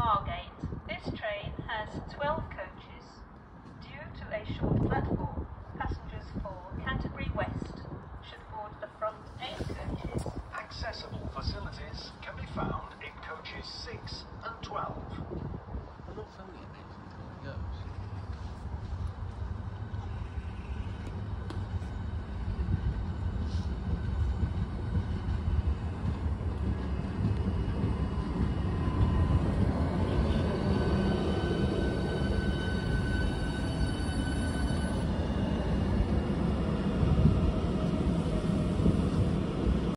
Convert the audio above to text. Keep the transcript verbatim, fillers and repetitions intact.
Margate. This train has twelve coaches. Due to a short platform, passengers for Canterbury West should board the front eight coaches. Accessible facilities can be found in coaches six and twelve.